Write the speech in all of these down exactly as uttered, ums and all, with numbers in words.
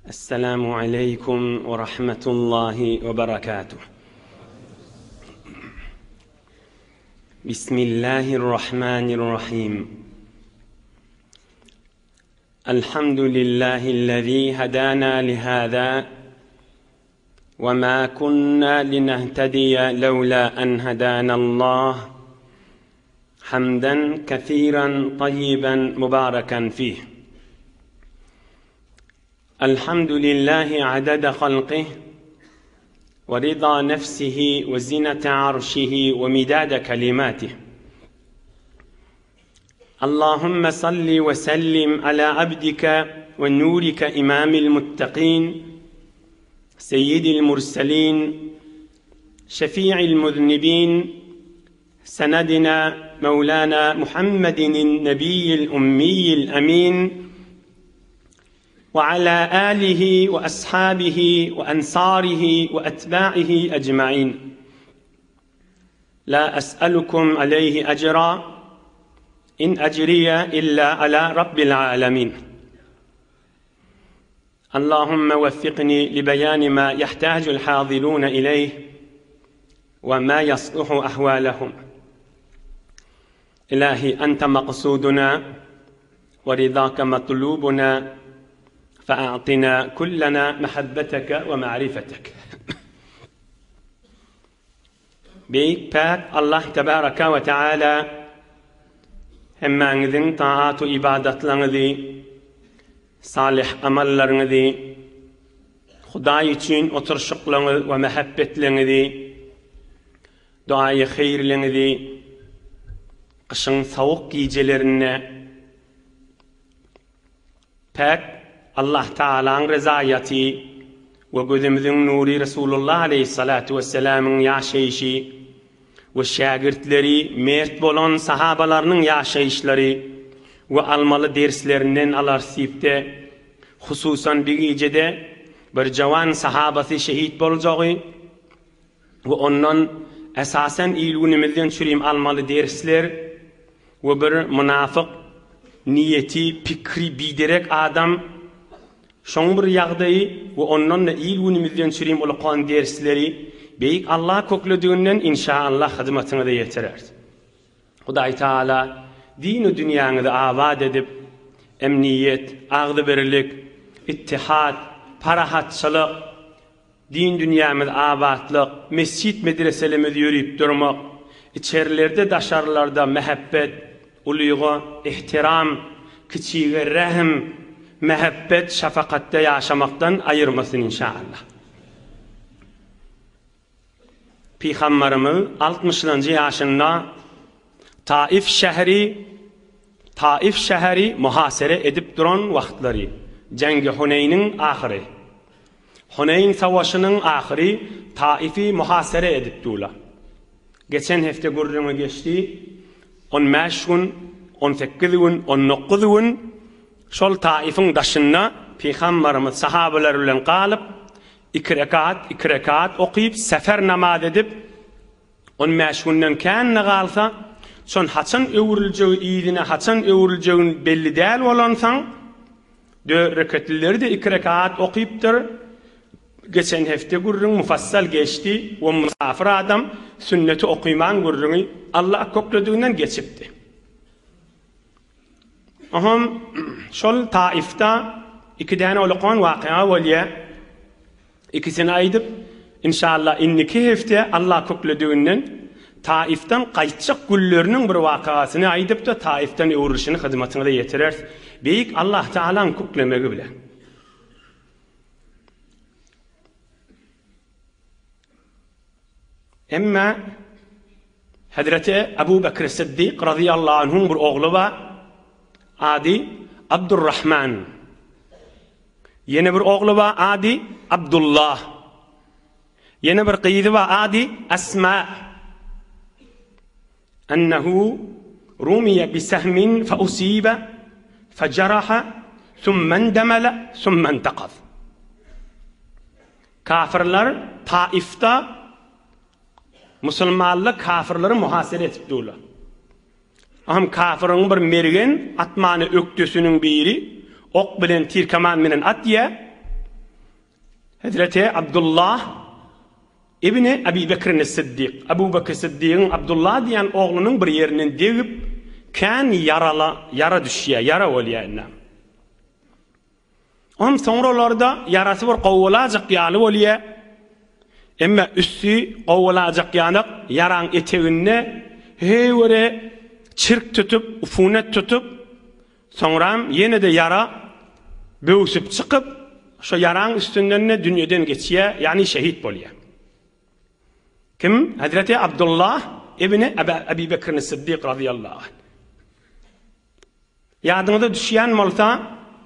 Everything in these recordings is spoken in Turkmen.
السلام عليكم ورحمة الله وبركاته. بسم الله الرحمن الرحيم. الحمد لله الذي هدانا لهذا وما كنا لنهتدي لولا أن هدانا الله، حمدا كثيرا طيبا مباركا فيه. الحمد لله عدد خلقه ورضا نفسه وزنة عرشه ومداد كلماته. اللهم صل وسلم على عبدك ونورك إمام المتقين سيد المرسلين شفيع المذنبين سندنا مولانا محمد النبي الأمي الأمين، وعلى آله وأصحابه وأنصاره وأتباعه أجمعين. لا أسألكم عليه أجرا، إن أجري إلا على رب العالمين. اللهم وفقني لبيان ما يحتاج الحاضرون إليه وما يصلح أحوالهم. إلهي أنت مقصودنا ورضاك مطلوبنا، فأعطنا كلنا محبتك ومعرفتك. بيك باك الله تبارك وتعالى هما نذن طاعات إبادة لنذي صالح أمل لنذي خداي تشين وترشق لنذي ومحبة لنذي دعاء خير لنذي قشن ثوق يجلرنا باك الله تعالى رضايتي وقدم ذن نوري رسول الله عليه الصلاة والسلام يا شيشي والشاقرت لري ميرت بولون صحابة لرنن يا شيش لري والمال درس لرنن على رسيبته، خصوصا بيجي جده برجوان صحابة شهيد بولجاغي وأنن أساسا إيلون مليون شريم المال درس لر وبر منافق نيتي بكري بيدرك آدم شنبر يغدي وأننا إيلون مليون شريم ولقان درسلري بيك الله كوكلدونن إن شاء الله خدمتنا ذي يترر. خداي تعالى دين الدنيا ذا آباد دب أمنية أغذ برلك اتحاد فرحات صلاة دين دنيا مذ آباد لق مسجد مدرسة لمذيوريب درمق اتشيرلerde داشارlarda محبت uluğu ihtiram küçüğe rahim mehabbet şefakatte yaşamaktan ayırmasın inşallah. Peygamberimiz altmışıncı yaşında Taif şehri Taif şehri muhasere edip duran vaxtları, Cengi Huneyn'in ahiri, Huneyn savaşının ahiri Taif'i muhasere edip durla. Geçen hafta gurrunu geçti. on beş gün, on sekiz gün, on dokuz gün şol Taif'in daşına Peygamberimiz sahabeler bilen kalıp iki rekat, iki rekat okuyup sefer namaz edip on beş günden kenne kalsa son haçan öwürüljeği iyidine haçan öwürüljeğin belli değil olansan dört rekatleri de iki rekat okuyuptur. Geçen hafta gurrun mufassal geçti ve musafir adam sünneti okuyman gurrunu Allah kokladuğundan geçipti. Aham şol Taif'ta iki tane olaqan vakıa valiye ikisini aydıp inşallah inniki hafta Allah kokladuğundan Taif'ten qaytçık güllerinin bir vakıasını aydıp da Taif'ten uğruşunu hizmetine de yetirer. Beyik Allah Teala'nın koklamayı bile. Emma Hazreti Ebu Bekir Siddiq radıyallahu anh'un bir oğlu var. Adı Abdurrahman. Yeni bir oğlu var. Adı Abdullah. Yeni bir kıyıdı var. Adı Esma. Ennehu rumiye bisehmin fe usibe fe ceraha thumme endemele thumme entekaz. Kafirler Taif'ta Müslümanlar kafirleri muhasere etip durlar. Aham kafirin bir mergen atmanı öktüsünün biri ok bilen tirkaman menen at ye Hazreti Abdullah İbni Ebi Bekir'in Siddiq. Ebu Bekir Siddiq'in Abdullah diyen oğlunun bir yerinin devip kan yarala, yara düşüye, yara olya. Onun sonralarda yarası var qovulacak yalı olya. Ama üstü qovulacak yanık yaran eteğine heyvere çirk tutup, ufunet tutup sonra yine de yara böğüsüp çıkıp şu yaran üstünden ne dünyadan geçiye, yani şehit bolya. Kim? Hazreti Abdullah İbni Ebi Bekir'in Siddiq radıyallahu anh. Yadınıza düşüyen molta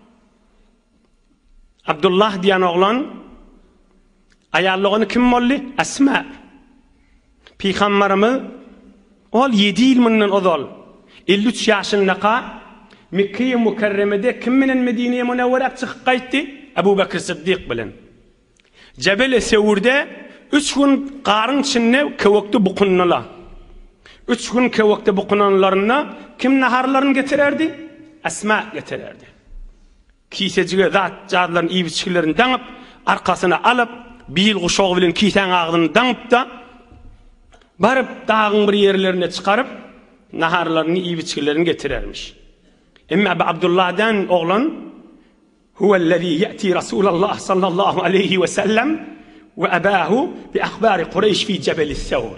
Abdullah diyen oğlan ayarlığını kim molli? Esma. Peygamberimiz ol yedi ilminden ozol. elli üç yaşındaqa Mekke-i Mukarreme'de kim menen Medine'ye Münevvere'ye çıkıp qaytdı? Ebu Bekir Siddiq bilen. Cebel-i Sevur'da üç gün qarın içinde kevoktu bukunnalar. Üç gün kevoktu bukunanlarına kim naharlarını getirerdi? Esma getirerdi. Kiseciğe zat cadıların iyi biçkilerini danıp, arkasına alıp, bir yıl kuşağı bilen kisen ağzını danıp da, barıp dağın bir yerlerine çıkarıp, naharlarını iyi biçkilerini getirermiş. Ama Abdullah'dan oğlan, huvellezî ye'ti Resulullah sallallahu aleyhi ve sellem ve ebâhu bi ahbâri Kureyş fi Cebel-i Sevr.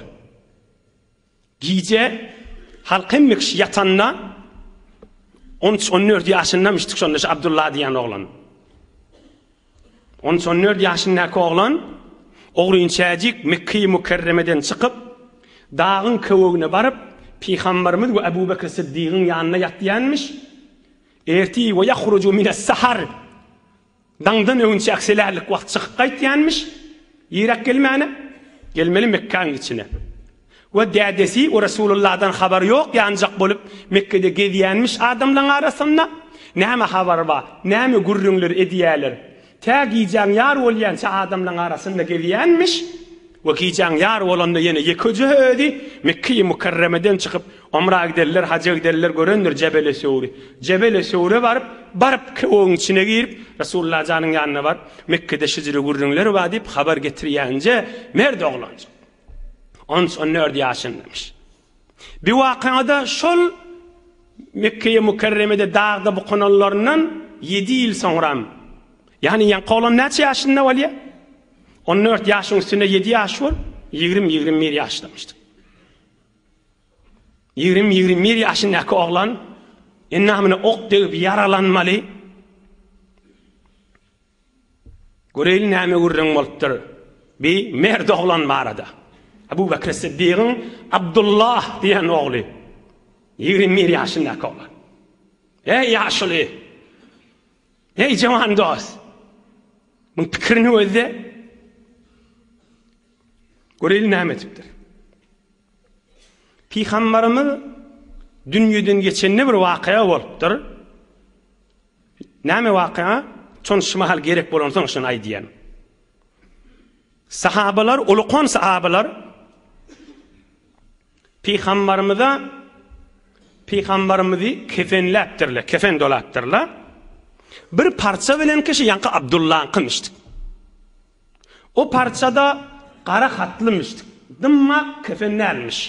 Gece halkın mekş yatanna on üç on dört yaşındamıştık sonunda Abdullah diyen oğlan. on üç on dört yaşındaki oğlan oğlunçacık Mekke-i Mukarreme'den çıkıp dağın kavuguna varıp Peygamberimiz ve Ebu Bekir Siddiq'in yanına yattıyanmış. Erti ve yahrucu mines sahar. Dağdan önce akselerlik vakit çıkıp kaytıyanmış. Yirak gelmeyene, gelmeli Mekke'nin içine. Ve dedesi o Resulullah'dan haber yok ya ancak bulup Mekke'de geziyenmiş adamların arasında. Neme haber var, neme gurrunlar ediyeler. Ta giyeceğin yar olayansa adamların arasında geziyenmiş. Ve giyeceğin yar olanda yine yıkıcı ödü. Mekke-i Mukarreme'den çıkıp umra giderler, hacca giderler, görenler Cebel-i Sevri. Cebel-i Sevri varıp, barıp kavağın içine girip Resulullah canın yanına var. Mekke'de şiciri gurrunlar var deyip haber getiriyence merde oğlancak. on üç on dört yaşındamış. Bir vakıada şol Mekke-i Mukarreme'de dağda bu konullarından yedi yıl sonra, yani yan kolon neçe yaşında var ya? on dört yaşın üstünde yedi yaş var, yirmi yirmi bir yaşlamıştı. yirmi yirmi bir yaşındaki oğlan ennamını ok deyip yaralanmalı. Göreyli nâme gurrun boluptur. Bir merde oğlan var arada. Ebu Bekir Siddiq'in Abdullah diyen oğlu. yirmi bir yaşındaki oğlan. Ey yaşlı. Ey cevan dost. Bunun fikrini özde. Göreyli nâme tiptir. Peygamberimiz dünyadan geçen bir vakıya boluptur. Nâme vakıya? Çonuşmahal gerek bolan soň şunu aýdýan. Sahabalar, ulukon sahabalar Peygamberimize Peygamberimizi kefenläpdirler, kefen dolapdyrlar. Bir parça bilen kişi yankı Abdullah kılmıştık. O parçada qara hatlymıştık. Dımma kefenlälmiş.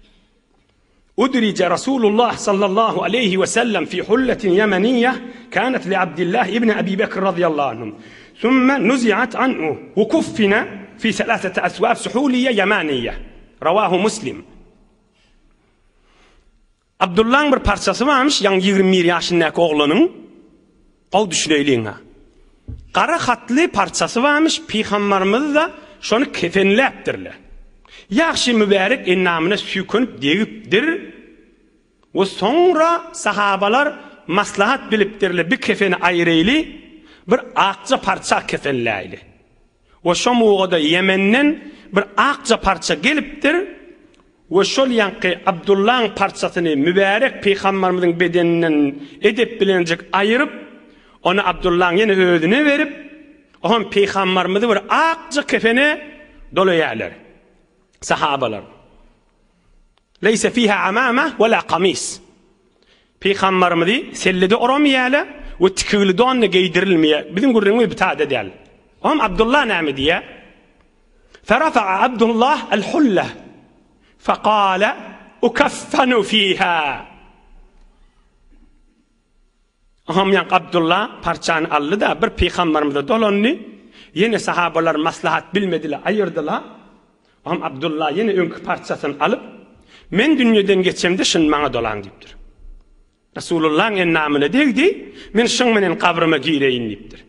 أدرج رسول الله صلى الله عليه وسلم في حلة يمنية كانت لعبد الله ابن أبي بكر رضي الله عنه ثم نزعت عنه وكفن في ثلاثة أثواب سحولية يمانية رواه مسلم. Abdullah'ın bir parçası varmış, yani yirmi bir yaşındaki oğlanın, o düşüneyliyim ha. Qara hatlı parçası varmış, Peygamberimiz de şunu kefenläpdirler. Yaxşı mübarek ennamına sükünüp deyipdir. Ve sonra sahabalar maslahat bilipdirler, bir kefeni ayrıylı, bir akça parça kefenləyli. Ve şu muğada Yemen'den bir akça parça gelipdir. Ve şol yankı Abdullah'ın parçasını mübarek Peygamberimizin bedeninden edip bilenecek ayırıp, onu Abdullah'ın yine ödüne verip, onun Peygamberimizi bir akça kefeni dolayarlar. Sahabalar. Leyse fiha amama ve la kamis. Peygamberimizi sellede oramayala ve tikildi onunla giydirilmeye. Bizim gurrunumuz bir taada değil. Am Abdullah näme diye? Ferafa'a Abdullah el-hulle fekale ukaffanu fiha. Am yank Abdullah parçanı aldı da bir peygamberimize dolandı. Yine sahabalar maslahat bilmediler, ayırdılar. Am Abdullah yine önkü parçasını alıp men dünyadan geçemde şun bana dolan diptir. Resulullah'ın en namına degdi, men şun menen kabrıma gireyin diptir.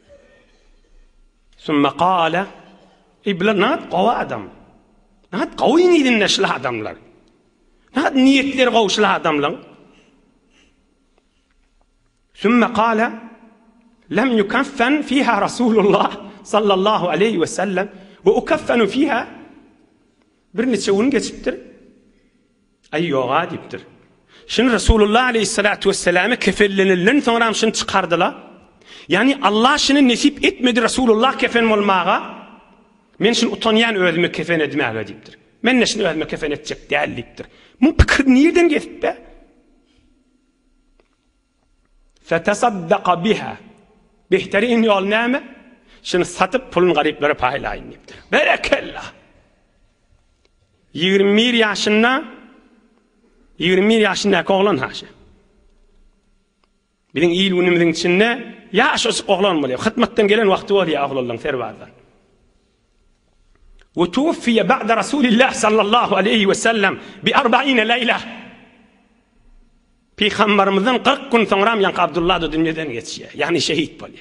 Sümme kâle, ibla naat qava adam. Naat qavi nidin neşli adamlar. Naat niyetleri qavşlı adamlar. Sümme kâle, lem yukaffen fiha Resulullah sallallahu aleyhi ve sellem ve ukaffenu fiha. Bir neçe gün geçiptir. Ay yoğa diptir. Şimdi Resulullah aleyhissalatu vesselam'e kefenlenilden sonra şunu çıkardılar. Yani Allah şunu nesip etmedi Resulullah kefen olmağa. Men şunu utanyan özüme kefen etmeye diptir. Men ne şunu özüme kefen edecek değerliktir. Bu fikir nereden geçip be? Fetesaddaka biha. Behterin yol nâme? Şunu satıp pulun gariplere paylayın diptir. Berekallah. yirmi bir yaşında yirmi bir yaşındaki oğlan haşa. Bilin iyil günümüzün içinde yaş olsa oğlan oluyor. Hıtmaktan gelen vakti oluyor oğlanın fervazdan. Ve tuvfiye ba'da Resulillah sallallahu aleyhi ve sellem bi arba'ine leyla. Peygamberimizden kırk gün sonra yank Abdullah da dünyadan geçiyor. Yani şehit oluyor.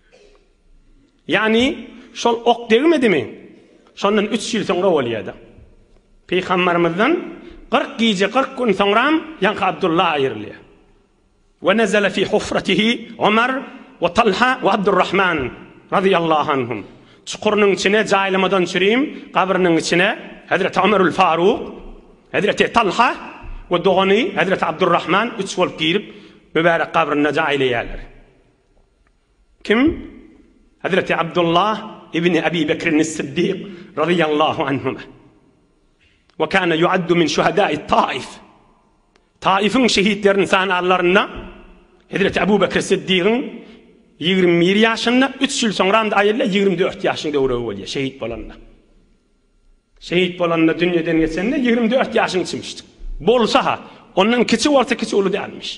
Yani şol ok değmedi mi? Şondan üç yıl sonra oluyor da. Peygamberimizden kırk gece kırk gün sonra yank Abdullah ayrılıyor. Ve nezele fi hufratihi Ömer ve Talha ve Abdurrahman radıyallahu anhum. Çukurun içine caylamadan çürüyüm, kabrinin içine Hazreti Ömerül Faruk, Hazreti Talha ve doğani Hazreti Abdurrahman üç volt girip mübarek kabrine cayliyeler. Kim? Hazreti Abdullah İbni Abi Bekir'in Siddiq radıyallahu anhum. Ve kâne yuaddu min şuhedâi Taif. Taif'in şehitlerin sanalarına Hazreti Ebu Bekir Siddiq'in yirmi bir yaşında üç yıl sonra da ayırla yirmi dört yaşında uğrağı oluyor şehit olanına. Şehit olanına dünyadan geçenle yirmi dört yaşını çıkmıştık. Bolsa ha, onun kiçi orta kiçi olu değilmiş.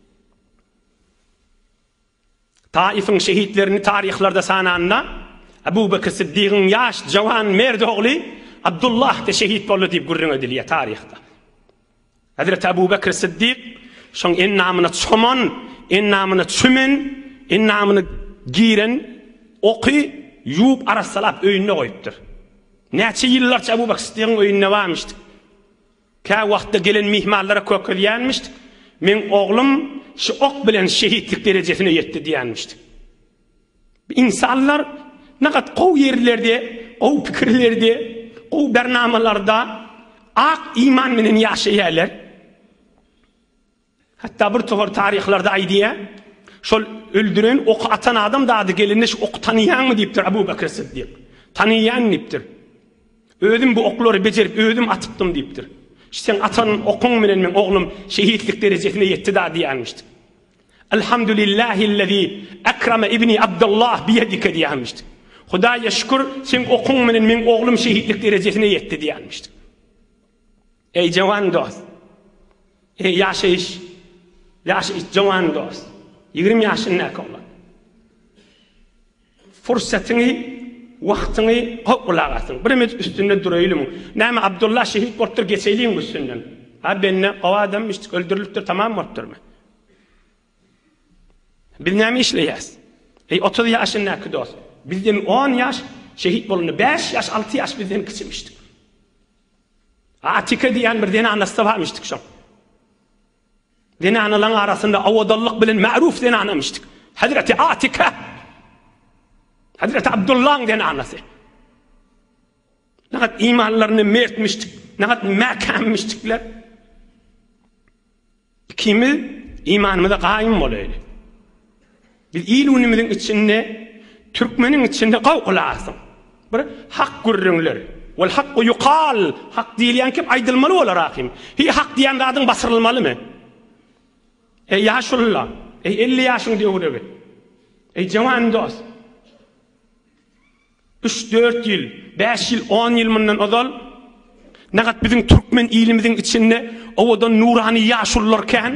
Taif'in şehitlerini tarihlerde sananına Ebu Bekir Siddiq'in yaş, cavan, merdi oğlu Abdullah de şehit oldu deyip gurrun ediliyor tarihte. Hazreti Ebu Bekir Siddiq şun en namını çoman, en namını çümen, en namını giren, oku, yub arasalap öyünne koyuptur. Neçe yıllarca Ebu Bekir Siddiq'in öyünne varmıştık. Ka vakti gelen mihmallara kökülyenmiştik. Men oğlum şu ok bilen şehitlik derecesine yetti diyenmiştik. İnsanlar ne kadar kov yerlerde, kov fikirlerde, kov bernamalarda ak iman menen yaşayarlar. Hatta bir tohur tarihlerde aydiye şol öldüren oku atan adam da adı gelinmiş ok tanıyan mı deyiptir Ebu Bekir Siddiq. Tanıyan deyiptir. Ödüm bu okları becerip ödüm atıptım deyiptir. Sen atan okun menen men oğlum şehitlik derecesine yetti da diyenmiştik. Elhamdülillahillezî ekreme ibni Abdullah biyedike diyenmiştik. Hudaya şükür sen okun menen men oğlum şehitlik derecesine yetti diyenmiştik. Ey cavan dost. Ey yaşayış. Yaşayış cavan dost. yirmi yaşında olan. Fırsatını, vaktini kokulağasın. Birimiz üstünde durayım. Neyme Abdullah şehit borttur geçeyliğin üstünden. Ha benimle kova adammıştık, öldürülüptür, tamam morttur mu? Biz neyme işleyiz? Ey otuz yaşındaki dost. Bizden on yaş şehit bolunu, beş yaş, altı yaş bizden kıçmıştık. Atike diyen bir dene anası varmıştık şu. Dene analarının arasında avadallık bilen ma'ruf dene anamıştık. Hazreti Atike. Hazreti Abdullah'ın dene anası. Ne kadar imanlarını mertmiştik, ne kadar mekanmıştıklar. Kimi imanımıza kaim olaydı. Biz iyiliğimizin içinde, Türkmenin içinde kavkulasın. Bir hak gürrünler. Vel hakku yukal. Hak diyen kim aydılmalı olur hakim. Hi hak diyen adın basırılmalı mı? Ey yaşullah. Ey elli yaşın diyor gibi. Ey cavan dost. üç dört yıl, beş yıl, on yıl bundan ozal nagat bizim Türkmen ilimizin içinde ovadan nurani yaşullarken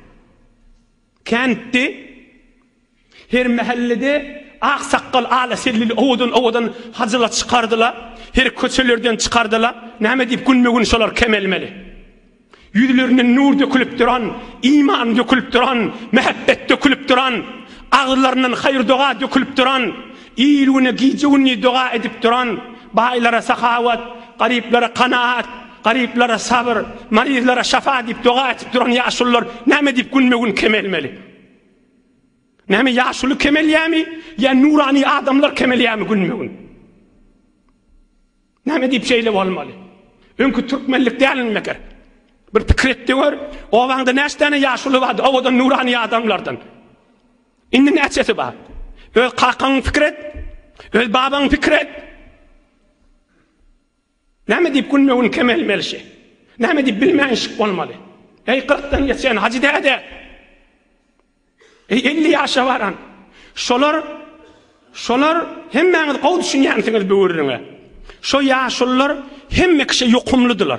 kentdi her mahallede aksaqqal ala sellili ovadan ovadan hacılar çıkardılar, her köçelerden çıkardılar. Näme diýip günme-gün şolar kemelmeli. Yüzlerine nur dökülüp duran, iman dökülüp duran, mehabbet dökülüp duran, ağızlarından hayır dua dökülüp duran, iyiliğine giyeceğini dua edip duran, baylara sakavat, gariplere kanaat, gariplere sabır, marizlere şafa deyip dua edip duran yaşlılar näme deyip günme-gün kemelmeli. Näme yaşlı kemelýämi? Ya nurani adamlar kemelýämi günme-gün? Näme deyip şeýle bolmaly? Öňkü türkmenlik dälinmeker. Bir pikir etdi gör, o wagtda näçe yaşlı bardy, o da nurani adamlardan. Indi näçesi bar? Öz qaqaň pikir et, öz babaň pikir et. Näme diýip günme-gün kemelmelişi? Näme diýip bilmeýänşik bolmaly? Ey qırkdan geçen hacı däde. Ey elli ýaşa baran. Şolar şolar hemmeňiz gowy düşünýänsiňiz bu wurrüňe. Şo ýaşullar hemme kişi ýokumlydylar.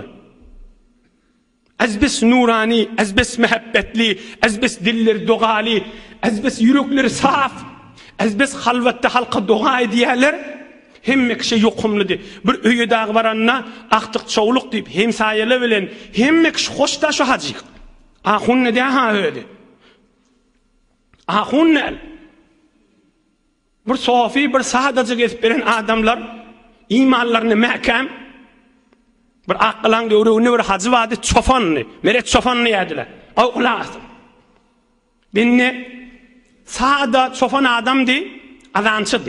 Azbes nurani, azbes mehabbetli, azbes dilleri dogali, azbes yürekleri saf, azbes halvatta halka dua ediýärler. Hemme kişi ýokumlydy. Bir öýe dagy baranna aktyk çoğuluk diýip hemsaýele bilen hemme kişi hoşdaşy hajyk. Ahun ne diýär ha öýdi. Ahun ne? Bir sofi, bir sadaja gezip beren adamlar imanlaryny mäkem bir akılan görüğünü bir hacı vardı çofanlı. Meret çofanlı yediler. O lazım. Beni sağda çofan adamdı, adançıdı.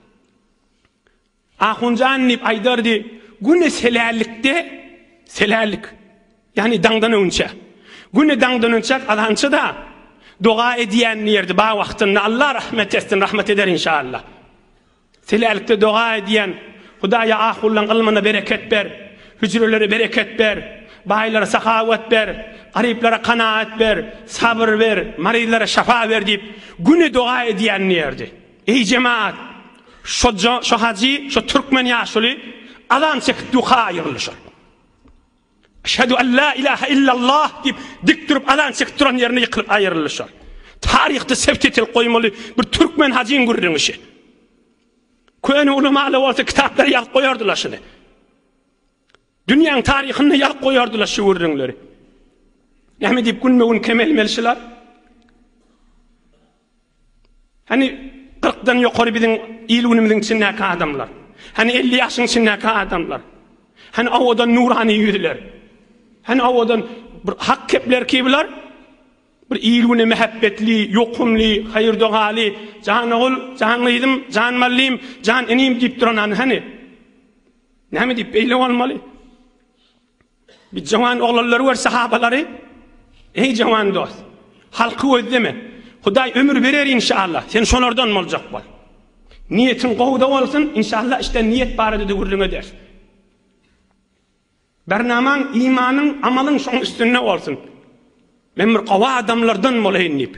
Ahuncan nip aydardı. Güne selerlikte, selerlik. Yani dangdan önce. Güne dangdan önce adançı da dua ediyen yerdi. Bağ vaktinde Allah rahmet etsin, rahmet eder inşallah. Selerlikte dua ediyen Hudaya ahullan kılmana bereket ber. Hücrelere bereket ber, baylara sakavat ber, gariplere kanaat ber, sabır ver, marizlere şafa ver deyip güne dua ediyen yerdi. Ey cemaat, şu, şu hacı, şu Türkmen yaşlı adan çekip duha ayrılışır. Eşhedü en la ilahe illallah deyip dik durup adan çekip duran yerine yıkılıp ayrılışır. Tarihte sevtetil koymalı bir Türkmen hacıyın gurrunuşu. Köyünü ulamalı olsa kitapları yazıp koyardılar şimdi. Dünyanın tarihini yalq koyardılar şu wurrüňleri. Näme diýip günme-gün kemelmelişler? Hani qırkdan ýokary biziň ýylgynymyzyň içindäki adamlar. Hani elli ýaşyň içindäki adamlar. Hani awadan nurani ýüzler. Hani awadan bir hak kepler kibiler. Bir ýylgyny mehabbetli, ýokumly, hayır dogaly, jan ogul, jan ýydim, jan mallim, jan enim diýip duran hani. Näme diýip beýle bolmaly? Bir cavan oğlanları var sahabaları. Ey cavan dost. Halkı özleme. Huday ömür verer inşallah. Sen şolardan mı olacak bol? Niyetin qowda olsun inşallah işte niyet barada da gurrun der. Bernaman imanın amalın şoň üstünde olsun. Men bir qawa adamlardan bolayyn diýip.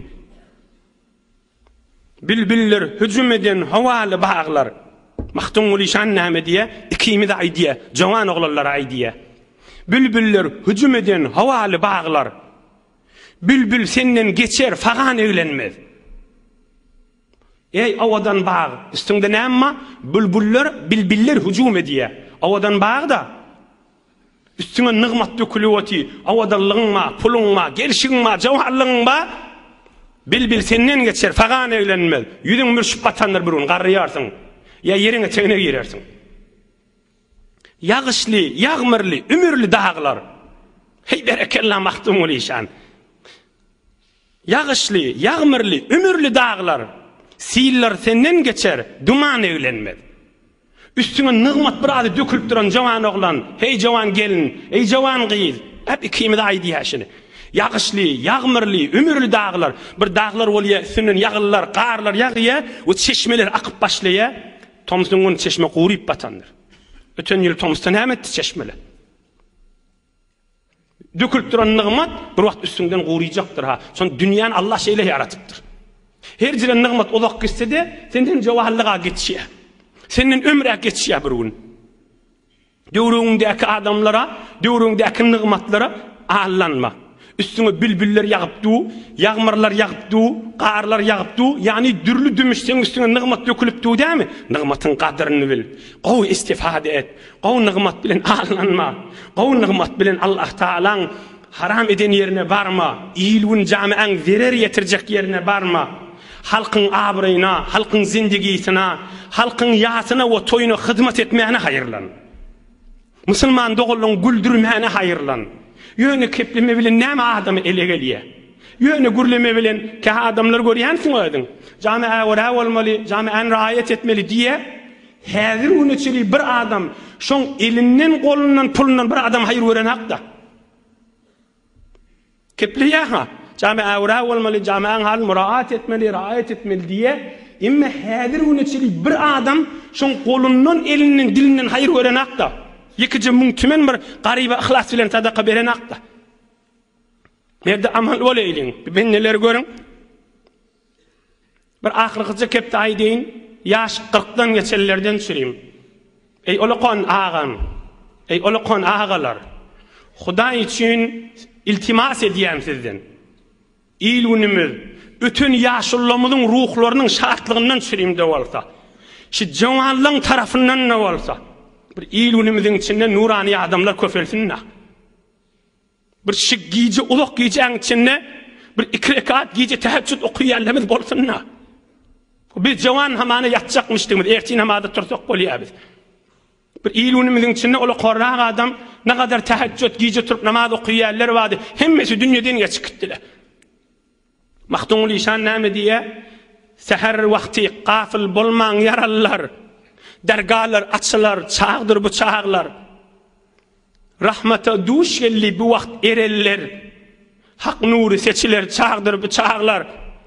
Bilbiller hücum eden havaly bağlar. Mahtun ulişan näme diye ikimi de aydiye. Cavan oğlanlar aydiye. Bülbüller hücum eden havalı bağlar. Bülbül senden geçer, fagan evlenmez. Ey avadan bağ, üstünde näme? Bülbüller, bilbiller hücum ediye. Avadan bağ da üstüne nıgmat dökülüweti, avadallygyňma, puluňma, gerşiňma, jawharlygyňma bilbil senden geçer, fagan evlenmez. Yüzüň mürşip batanlar burun garryarsın. Ya yerine çegne girersin. Yağışlı, yağmurlu, ömürlü dağlar. Hey berekellah mahtum olişan. Yağışlı, yağmurlu, ömürlü dağlar. Siller senden geçer, duman evlenmez. Üstüne nıgmat bir adı dökülüp duran cavan oğlan. Hey cavan gelin, ey cavan kıyız. Hep ikimi de aydı ya şimdi. Yağışlı, yağmurlu, ömürlü dağlar. Bir dağlar oluyor, üstünden yağırlar, qarlar yağıya, o çeşmeler akıp başlaya. Tomsun'un çeşme qurip batandır. Öten yıl Toms'tan hem etti çeşmeli. Dökülüp duran nıgmat bir vakt üstünden quriyacaktır ha. Son dünyanın Allah şeyle yaratıptır. Her jiren nıgmat olak gitse de senden jawahlyga geçýär. Senin ömre geçiyor bir gün. Döwrüňdäki adamlara, döwrüňdäki nygmatlara allanma. Üstüne bülbüller yağıpdy, yağmurlar yağıpdy, qarlar yağıpdy. Yani dürlü dümüşsen üstüne nygmat dökülipdi dämi? Nygmatyň gadryny bil. Gowy istifade et. Gowy nygmat bilen allanma. Gowy nygmat bilen Allah Taalaň haram eden yerine barma. İlwin jamiaň zerer ýetirjek yerine barma. Halkyň abryna, halkyň zindigisine, halkyň ýasyna we toyuna hyzmat etmäne hayırlan. Müslüman dogulyň güldürmäne hayırlan. Yöne kepleme bilen näme adamy ele gelýär. Yöne gürleme bilen ki adamlar görýänsiň öýdüň. Jamiä wara bolmaly, jamiän raýat etmeli diye häzir unuçyly bir adam şoň elinden golundan pulundan bir adam hayır gören hakda. Kepliýär ha. Jamiä wara bolmaly, jamiän hal muraat etmeli, raýat etmeli diye imme häzir unuçyly bir adam şoň golundan elinden dilinden hayır gören hakda. Yekije müň tümen bir garyba ihlas bilen sadaka beren hakda. Nerede amal bolaylyň? Ben neler görüň? Bir ahyrkyja kepdi aýdyň, ýaş qırkdan geçenlerden süreyim. Ey olaqan ağam, ey olaqan ağalar. Hudaý üçin iltimas edýän sizden. İlwinimiz, bütün ýaşullamyň ruhlarynyň şartlygynyň süreyim de bolsa. Şu jawanlyň tarapyndan ne bolsa. Bir ilwinimiziň içinde nurani adamlar köfelsinna. Bir şık giýje, ulak giýjeň içinde bir iki rekat giýje tahajjud okuýanlarymyz bolsunna. Biz jawan hamana ýatjakmyşdyk, ertin hamada tursak bolýarys. Bir ilwinimiziň içinde ola qorrak adam ne kadar tahajjud giýje turup namaz okuýanlar wady, hemmesi dünýeden geçip gitdiler. Mahdumul işan näme diýe? Seher wagty gafil bolmaň yarallar. Dergalar açılar, çağdır bu çağlar. Rahmata duş gelli bu vakt ereller. Hak nuru seçiler, çağdır bu çağlar.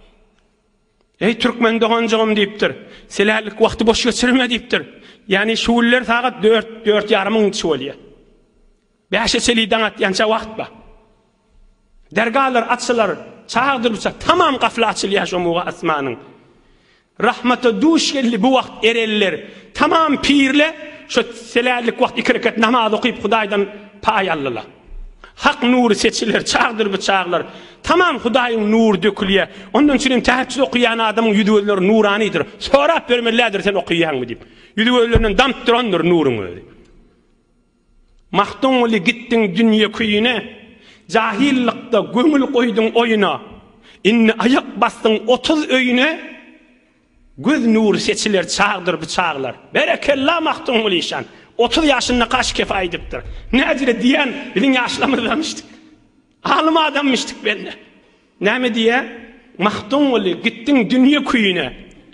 Ey Türkmen doğancağım deyiptir. Selerlik vakti boş geçirme deyiptir. Yani şuuller saat dört, dört yarımın şuulya. Beşe seliden at yança vakt ba. Dergalar açılar, çağdır bu çağlar. Tamam gafla açılıyor şu muğa asmanın. Rahmata duş gelli bu vakt ereller. Tamam pirle şu selerlik vakt iki rekat namaz okuyup Hudaýdan pay allılar. Hak nuru seçiler, çağdır bu çağlar. Tamam Hudaýyň nur dökülýär. Ondan üçin tahajjud okuyan adamyň ýüdüleri nuranidir. Sorap bermelerdir sen okuýanmy diýip. Ýüdülerinden damtyrandyr nuruň öýdi. Mahdumly gitdiň dünýe küýüne, jahillikde gömül goýdyň oýuna. Inni ayak bastyň otuz öýüne. Göz nuru seçiler, çağdır bu çağlar. Berekella mahdumul işan. otuz ýaşynda kaç kefa edipdir. Näjire diýen biziň ýaşlamyzdamışdyk. Alym adammışdyk bende. Näme diýe? Mahdumul gitdiň dünýe küýüne.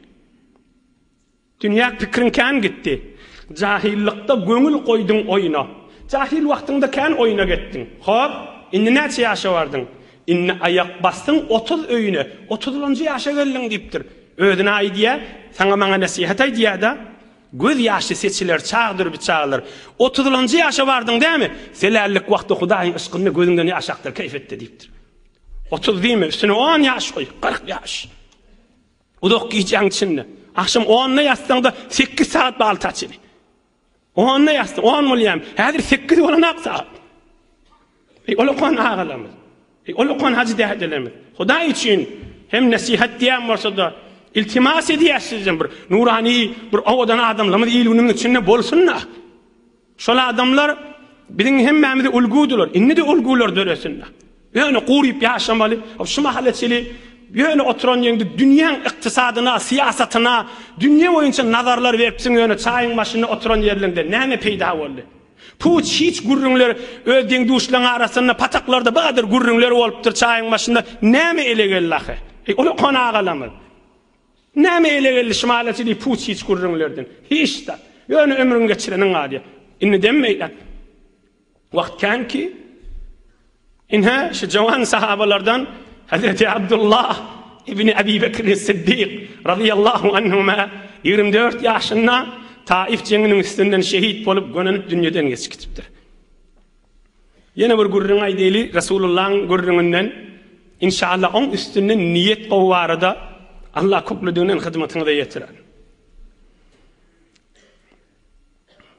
Dünýä pikrin kan gitdi. Jahillikde göňül goýdyň oýuna. Jahil wagtynda kan oýuna gitdiň. Hop, indi näçe ýaşa bardyň? Inni ayak bastyň otuz öýüne. otuzunçy ýaşa geldiň diýipdir. Ödüne aýdýa, saňa maňa nasihat aýdýa da, göz ýaşy seçiler, çağdır bir çağlar. otuzunçy ýaşa bardyň dämi? Selerlik wagtda Hudaýyň ışkyny gözüňden ýaşakdyr, keýfetde diýipdir. otuz diýme, üstüne on ýaş goý, qırk ýaş. Udak giýjeň içinde. Akşam onda ýatsaňda sekiz saat bal taçyny. Onda ýatsa on bolýam. Häzir sekiz bolanak saat. Ey olaqan ağalarymyz. Ey olaqan haji dähdelerimiz. Hudaý üçin hem nasihat diýen bolsa da iltimas edýärsizden bir nurani bir awadan adamlar ilwiniň içinde bolsunlar. Şol adamlar biziň hemmemizi ulgudylar. Inni de ulgular döresinler. Ýöne guryp ýaşamaly, şu mahalleçili ýöne oturan ýeňde dünýäň ykdysadyna, siýasatyna, dünýä boýunça nazarlar beripsiň ýöne çaýyň başynda oturan ýerlerinde näme peýda boldy? Puç hiç gurrunlar öldüň duşlaň arasynda pataklarda bagdyr gurrunlar bolupdyr çaýyň başynda näme ele geldi? Ey ol kana agalamyz. Näme ele geldi şumalatly puç hiç gurrunlardan? Hiç de. Ýöne ömrüň geçireniň ady. Inni demmeýär. Wagt kanki inha şu jawan sahabalardan Hazreti Abdullah ibn Abi Bekr as-Siddiq radıyallahu anhuma ýigirme dört ýaşynda Taif jenginiň üstünden şehit bolup gönenip dünýeden geçip gitipdir. Ýene bir gurrun aýdyly Rasulullah'ın gurrunundan inşallah on üstünden niyet gowwarda Allah köplüdüğünün hizmetine de yetirer.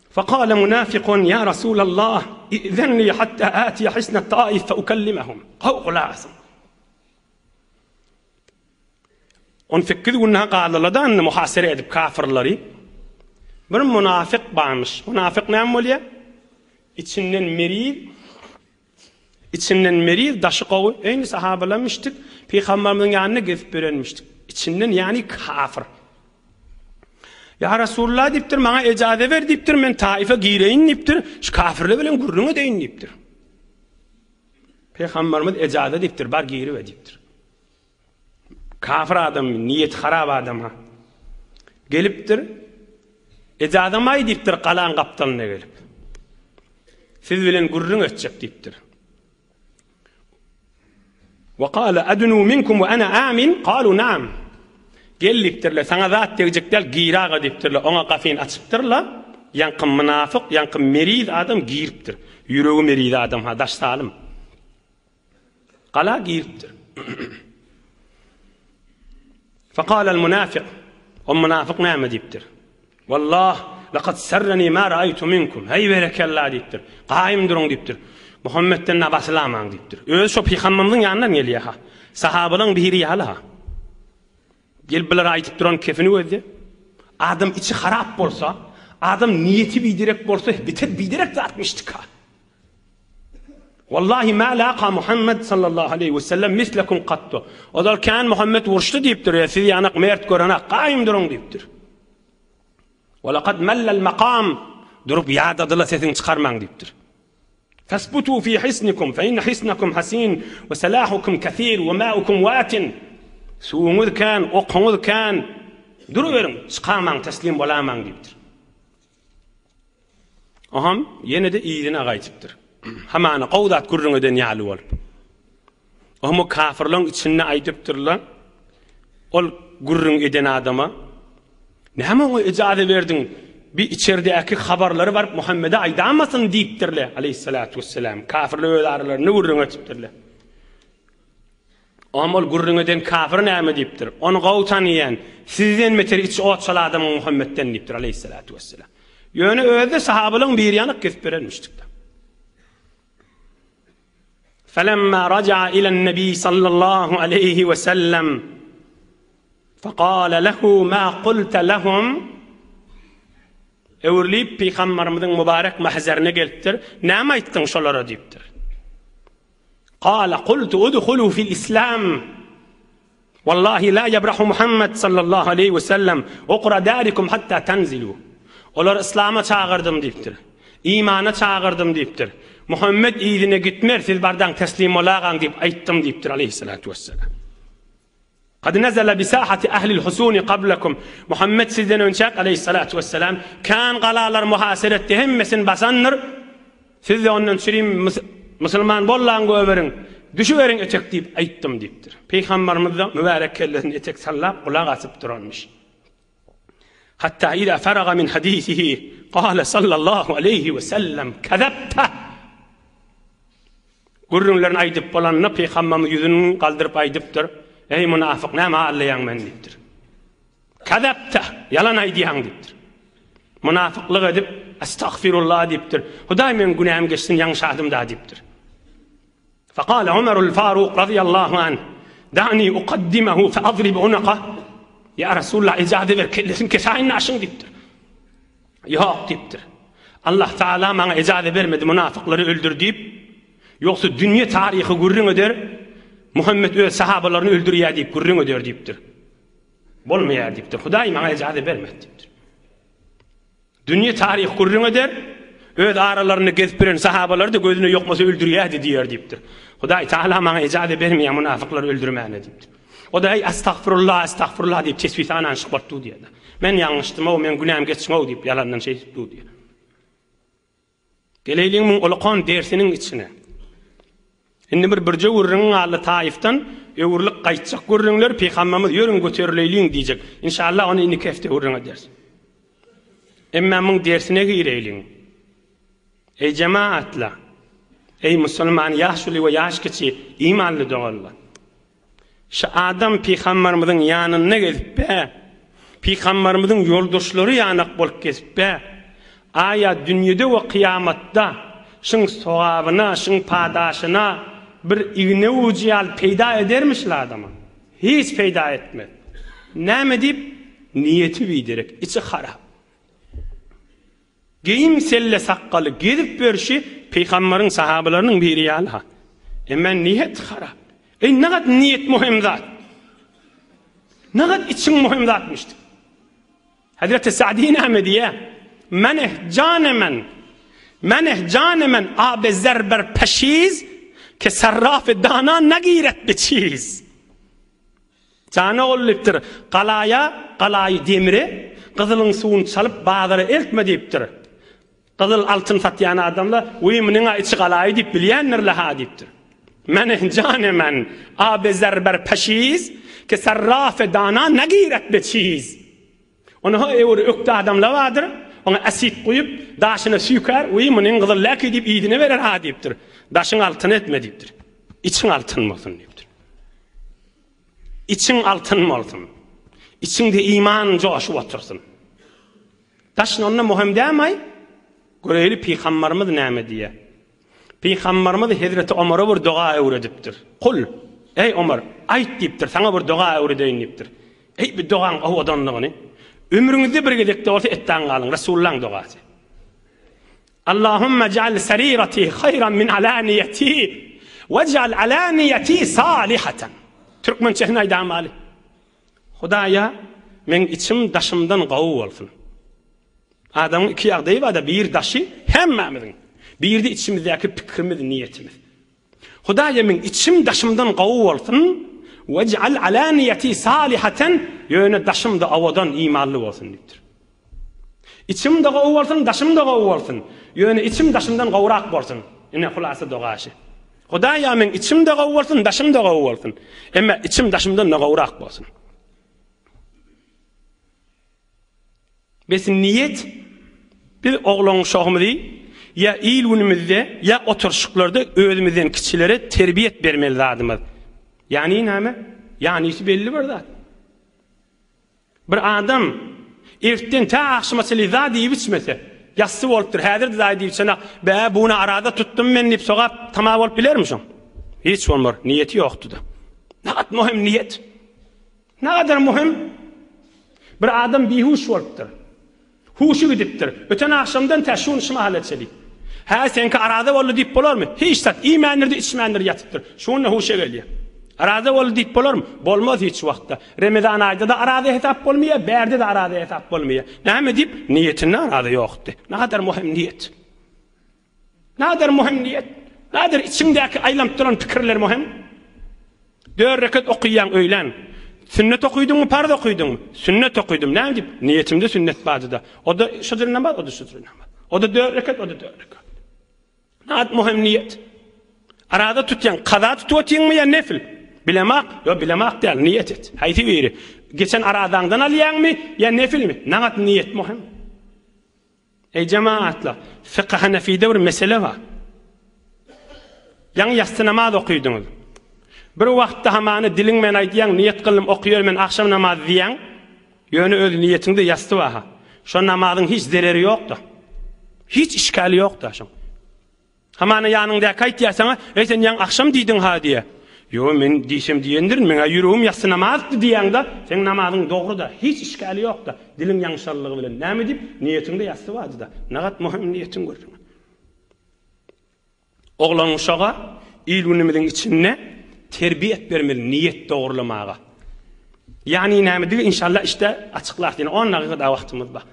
فقال منافق يا رسول الله إذن لي حتى آتي حصن الطائف فأكلمهم. قوق لازم on fikirgunna qalalardan muhasere edip kafirleri bir münafık barmış. Münafık näme bolýar? İçinden merid içinden merid daşı gowy eýni sahabalarmışdyk. Peýgamberimiň ýanyna gezip berenmişdik. İçinden yani kafir. Ya Resulullah dipdir, maňa ejaze ber dipdir, men Taif'e gireýin dipdir. Şu kafirle bilen gurruna deýin dipdir. Peýgamberimiz ejaze dipdir, bar giriwe dipdir. Kafir adam, niyet harap adam ha. Gelipdir, ejazamay dipdir qalan kaptanına gelip. Siz bilen gurrun ötecek dipdir. وقال أدنو منكم وأنا آمن قالوا نعم. Gelipdirler, sana zat degecekler girağa dipdirler, ona kafin açıptırlar. Yankın münafık, yankın merid adam giripdir. Yüreği merid adam ha, daş salim. Qala giripdir. فقال المنافق والمنافق نعم ديبتر والله لقد سرني ما رأيت منكم هاي برك الله ديبتر قائم درون ديبتر محمد'den nabasılaman dipdir. Öz şo peýgamberimiň ýanyna gelýär ha. Sahabadan biri ýaly ha. Gelip biler aýdyp duran kefini öýdi. Adam içi harap bolsa, adam niyeti bidirek bolsa, bitet bidirek zatmışdyk ha. Wallahi ma laqa Muhammed sallallahu aleyhi ve sellem mislekum qattu. Odal kan Muhammed urşdy diýipdir, siz ýanyk mert görene qaýym durun diýipdir. Wa laqad malla al-maqam durup ýadadyla sesini çykarmaň diýipdir. Fasbutu fi hisnikum fa inna hisnakum hasin wa salahukum kathir wa ma'ukum watin. Suňuz kan, okuňuz kan. Duruverin, çykamaň, teslim bolamaň diýipdir. Aham ýene de iýdine gaýtypdyr. Hamana qowdat gurrundan ýaly bolup. Omo kafirlaryň içinde aýdypdyrlar. Ol gurrun eden adama näme o ejaze berdiň? Bir içerideki habarları var Muhammed'e aydamasın diýipdirler aleyhissalatu vesselam. Kafirler öz aralaryny gurrun etipdirler. Amol gurrun eden kafir näme diýipdir? Onu gowtan ýen, sizden meter iç otçal adam Muhammed'den diýipdir aleyhissalatu vesselam. Ýöne özde sahabalyň bir ýanyk kesip berenmişdik. فلما رجع إلى النبي صلى الله عليه وسلم فقال له ما قلت لهم Öwrlip peýgamberimizin mübarek mahzerine gelipdir. Näme aýtdyň şolara diýipdir. Qala qultu udkhulu fil islam. Wallahi la yabrahu Muhammed sallallahu aleyhi ve sellem uqra darikum hatta tanzilu. Olar islama çağırdım diýipdir. İmana çağırdım diýipdir. Muhammed iýdine gitmer, siz bardan teslim olagan diýip aýtdym diýipdir aleyhissalatu vesselam. Qad nazala bi sahati ahli al-husun qablakum. Muhammed sizden önce aleyhissalatu vesselam kan qalalar muhaseretde hemmesin basanlar. Siz de ondan sürim musulman bollan göberin, düşüverin etek diýip aýtdym diýipdir. Peýgamberimiz de mübarek kellesini etek sallap kulak asyp duranmış. Hatta ida faraga min hadisihi qala sallallahu aleyhi ve sellem kazabta. Gurrunlaryny aýdyp bolanna peýgamberimiz ýüzüni galdyryp aýdypdyr. Ey münafık, näme allaýan men diýipdir. Kazapta, yalan aýdýan diýipdir. Münafıklyk edip estağfirullah diýipdir. Hudaý men günäm geçsin, ýaňşadım da diýipdir. Faqala Umarul Faruq radiyallahu anh, da'ni uqaddimahu fa adrib unaqa. Ya Resulullah ijaze ver, kellesini kesaýyn aşyň diýipdir. Ýok diýipdir. Allah Taala maňa ijaze bermedi münafıklary öldür diýip, ýoksa dünýä taryhy gurrun eder. Muhammed öz sahabalaryny öldürýär diýip gurrun öder diýipdir. Bolmaýar diýipdir. Hudaý maňa ejaze bermedi diýipdir. Dünýä taryhy gurrun eder, öz aralaryny gezip biren sahabalary da gözüne ýokmasa öldürýär diýer diýipdir. Hudaý Taala maňa ejaze bermeýär münafıklary öldürmäne diýipdir. O da ey estağfirullah estağfirullah diýip tesbihany şyqbartdy diýer. Men ýalňyşdym, o men günäm geçsin o diýip yalandan şey tutdy diýer. Geleyliň ulaqan dersiniň içine Indi bir birje gurrun aly Taif'tan öwürlik gaýtjak gurrunlar peýgamberimiz ýörüň göterilýin diýjek. İnşallah onu indi kefte gurrun ederiz. Emma muň dersine gireýliň. Ey cemaatla, ey musulman ýaşly we ýaşkyçy imanly dogallar. Şu adam peýgamberimiziň ýanyna gelip be, peýgamberimiziň ýoldaşlary ýanyk bolup kesip be, aya dünyede ve kıyamatta şın sowabına, şın padaşına bir iğne ucuyal peyda edermişler adama. Hiç peyda etmedi. Näme dip? Niyeti biderek, içi harap. Geyim selle sakkalı gedip berşi peygamberin sahabalarının biri yalha. Emen niyet harap. E nagat niyet muhim zat. Nagat için muhim zatmıştı. Hazreti Sa'di näme diye? Meneh canemen meneh canemen abe zerber peşiz ke sarraf dana nagiret biçiz. Cana olliptir. Qalaya, qalayı demire, qızılın suwun çalıp bazara eltme deyiptir. Qızıl altın satyan adamlar, "Uy meniňa içi qalayı" dip bilýänler ha deyiptir. Men canemen abe zerber peşiz ke sarraf dana nagiret biçiz. Ona öwre ökde adamlar vardır. Ona asit koyup daşına süýkär, "Uy meniň qızıl laki" dip ýydyna berer ha deyiptir. Daşyň altyn etme deyiptir. İçiň altyn bolsun deyiptir. İçin altın bolsun. İçinde iman joşup otursun. Daşın onna muhim dämay. Göreli peygamberimiz näme diýe? Peygamberimiz Hazreti Ömer'e bir dua öwredipdir. "Kul, ey Ömer, aýt" diýipdir. "Saňa bir dua öwredeýin" diýipdir. "Ey bir dogaň awadanlygyny ömrüňizde bir gedekde bolsa etden galyň." Resulullah'ın duasy. "Allahumme ij'al sarirati hayran min alaniyati wej'al alaniyati salihatan." Türkmençe näýdäm ali? Hudaýa, men içim daşymdan gawy bolsun. Adamyň iki ýagdaýy bar da, bir daşy hemmemiziň. Birdi içimizdäki pikirimiz, niyetimiz. Hudaýa, men içim daşymdan gawy bolsun. Wej'al alaniyati salihatan, ýöne daşym da awadan imanly bolsun diýipdir. İçim de gawy bolsun, daşym da gawy bolsun. Ýöne içim daşymdan gawrak bolsun. Ine hulasa dogaşy. Hudaýa, men içim de gawy bolsun, daşym da gawy bolsun. Emma içim daşymdan gawrak bolsun. Besin niyet bir oglan şoğumyzy ya il günümizde ya oturşuklarda özümizden kiçilere terbiyet bermeli zadymyz. Yani näme? Ýanysi belli bir zat. Bir adam erten ta akşama seli zat diýip içmese, ýassy bolupdyr. Häzir zat diýip sana, "Be buny arada tutdum men" diýip sogap tamam bolup bilermisin? Hiç bolmar, niyeti ýokdy da. Nagat muhim niyet. Nagadar muhim. Bir adam bihuş bolupdyr. Huşu gidipdir. Öten akşamdan täşun şuma haletseli. Ha senki arada boldy diýip bolarmy? Hiç zat iýmänlerde içmänler ýatypdyr. Şonu huşa gelýär. Arada boldy diýip bolarmy? Bolmaz hiç wagtda. Ramazan aýda da arada hesap bolmaýar, berde de arada hesap bolmaýar. Näme diýip niyetinde arada ýokdy. Näder muhim niyet. Näder muhim niyet. Näder içiňdäki aýlanıp duran pikirler muhim. Dört rekat okuyan öýlen. Sünnet okuydun mu, farz okuydun mu? Sünnet okuydum. Näme diýip? Niyetimde sünnet bazyda. O da şadr namaz, o da şadr namaz. O da dört rekat, o da dört rekat. Näde muhim niyet. Arada tutyan, kaza tutýanmy ya nefil? Bilemek, yo bilemek diýil, niyet et. Haýsy biri? Geçen aradandan alýanmy ya nefilmi? Näde niyet muhim? Ey cemaatlar, fiqh Hanefide bir mesele var. Ýa-ni ýatsy namaz okuýdyňyz. Bir wagtda hamany diliň men aýdýan niyet kılym okuýar men akşam namaz diýen, ýöne öz niyetiňde ýasty wa. Şo namazyň hiç zereri ýokdy. Hiç işgali ýokdy şo. Hamany ýanyňda kaýtýarsaňa, "Ey sen ýan akşam diýdiň ha" diýe. "Yo men diýsem diýendir, meňe ýüregim ýatsy namazdy" diýende, sen namazyň dogry da, hiç işgali ýokdy. Diliň ýaňşarlygy bilen. Näme diýip? Niyetiňde ýasty wada. Nagat muhim niyetiň görüň. Oglan uşağa il günümiziň içinde terbiyet bermeli niyet doğrulamağa. Yani näme diýip inşallah işte açyklar diýen on dagyga da wagtymyz bar.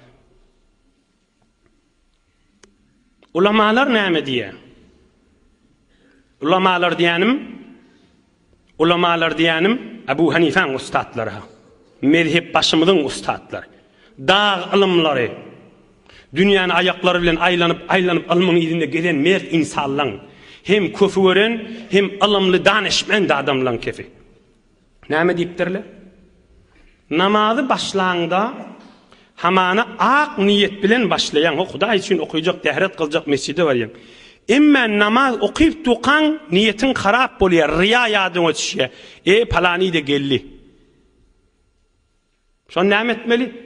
Ulamalar näme diýe? Ulamalar diýenim, ulamalar diýenim Abu Hanifa'ň ustadlary, mezhep başymyzyň ustadlary, dağ ilmlary, dünýäni aýaklary bilen aýlanyp aýlanyp ilmiň ýerinde gelen mert insanlar. Hem köfüren hem ilmli danışmand adamlan kefi. Näme diýipdirler? Namazy başlangda hamana ak niyet bilen başlayan, o Hudaý üçin okuyjak, tähret kıljak mescidi bar ýa. Emma namaz okuyup tuqan niyetin harap bolýar, riya ýadyňa düşýär. E palany de gelli. Şo näme etmeli?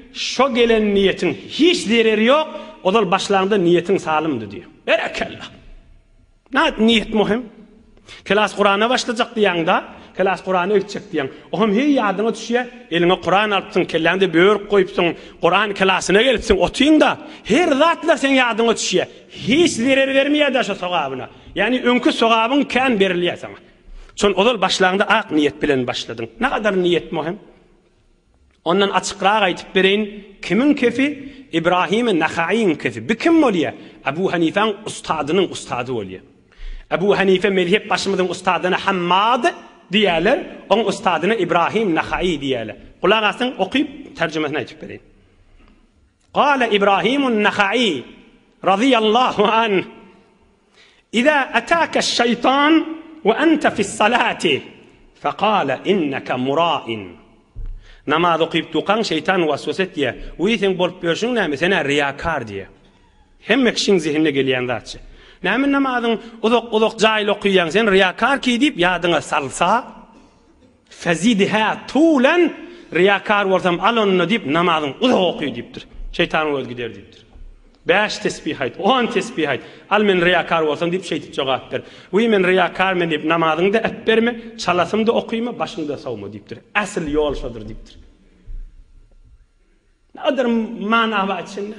şo gelen niyetin hiç zereri yok. O da başlarında niyetin salımdı diyor. Berekallah. Ne niyet muhim? Kelas Kur'an'a başlayacak diyen da, kelas Kur'an'a ötecek diyen. Oğlum hey yadına düşüyor, eline Kur'an alıpsın, kellende böğürük koyupsun, Kur'an kelasına gelipsin, otuyun da, her zatlar sen yadına düşüyor. Hiç zereri vermeye de şu sogabına. Yani önkü sogabın kan veriliyor sana. Son o da başlarında ak niyet bilen başladın. Ne kadar niyet muhim? Ondan açıklığa aytıp vereyim. Kimin kefi? İbrahim'in Nakha'i'nin kefi. Bir kim oluyor? Ebu Hanife'nin ustadının ustadı oluyor. Ebu Hanife mezhep başımızın ustadına Hammad diyorlar. Onun ustadına İbrahim Nakha'i diyorlar. Kulak asın okuyup tercümesini aytıp vereyim. Kale İbrahim'un Nakha'i radıyallahu anh İza etâke şeytan ve ente fissalâti fekâle inneke murâin. Namaz okuyup tukan şeytan vasvaset diye. Uyiten bolup görüşün näme sene riyakar diye. Hemme kişinin zihnine geliyen zatçı. Näme namazın uzak uzak jayl okuyan sen riyakar ki deyip yadyna salsa fazidha tulan riyakar bolsam alonnu deyip namazın uzak okuy deyipdir. Şeytan öz gider deyipdir. beş tesbih ayt, on tesbih ayt. Al men riyakar bolsam deyip şeytan jogap ber. Uy men riyakar men deyip namazını da et berme, çalasım da okuyma, başını da savma deyipdir. Asıl yol şodur deyipdir. Ne kadar mana var içinde?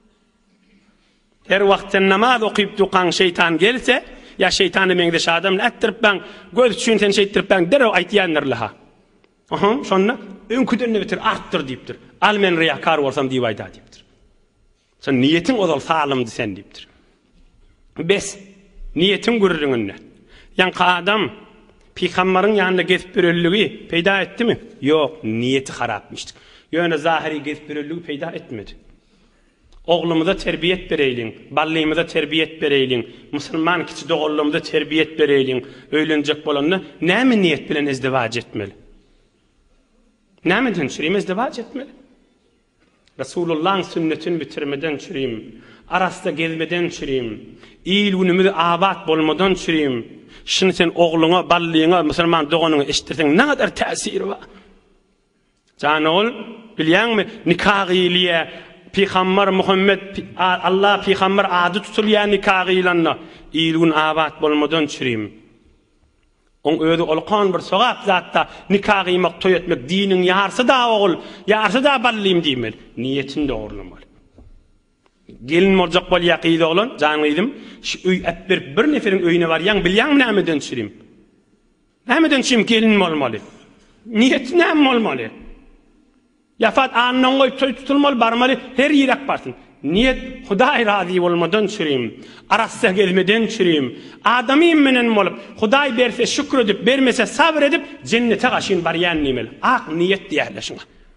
Her vakti namaz okuyup tukan şeytan gelse, ya şeytanı mengdeş adamla ettirip ben, göz düşünten şeytirip ben, derev aytiyanlarlaha. Aha, sonra önküden bitir, arttır deyiptir. Al men riyakar bolsam deyip ayta deyiptir. Sen niyetin o da sağlamdı sen deyiptir. Bes, niyetin gürrüğünle. Yani adam, Peygamberin yanında gezip bir ölülüğü peyda etti mi? Yok, niyeti harapmıştı. Yani zahiri gezip bir ölülüğü peyda etmedi. Oğlumuza terbiyet bereylin, ballığımıza terbiyet bereylin, Müslüman kiçide oğlumuza terbiyet bereylin, öylenecek bolanına ne mi niyet bilen izdivac etmeli? Ne mi çürüyüm izdivac etmeli? Resulullah'ın sünnetini bitirmeden çürüyüm, arasında gezmeden çürüyüm, iyil günümüzü abat bolmadan çürüyüm. Şimdi sen oğluna, ballığına, Müslüman doğanına eşittirsen ne kadar tesiri var? Can ol, biliyor musun? Nikah iyiliğe, Peygamber Muhammed, Allah Peygamber adı tutulyan nikah ilanna, iyil gün abat bolmadan çürüyüm. On öyle olkan bir sogap zatta nikah iymak, toy etmek, dinin yarsı da oğul, yarsı da ballıyım diyemel. Niyetin doğrulamalı. Gelin olacak bol yakıydı olun, canlıydım. Şu öy etber bir neferin öyüne var, yan bilyan mı näme dönüşürüm? Näme dönüşürüm gelin mi olmalı? Niyet näme olmalı? Yafat annan koyup toy tutulmalı, barmalı, her yirak barsın. Niyet Huday razı olmadan çürüyüm, arasya gelmeden çürüyüm, adamıyım menen olup, Huday berse şükredip, bermese sabredip, cennete kaşın bariyan nimel. Ak niyet diyerleşin.